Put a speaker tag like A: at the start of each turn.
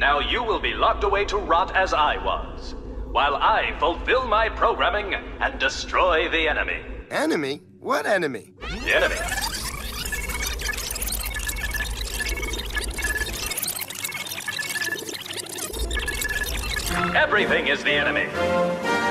A: Now you will be locked away to rot as I was, while I fulfill my programming and destroy the enemy.
B: Enemy? What enemy?
A: The enemy. Everything is the enemy.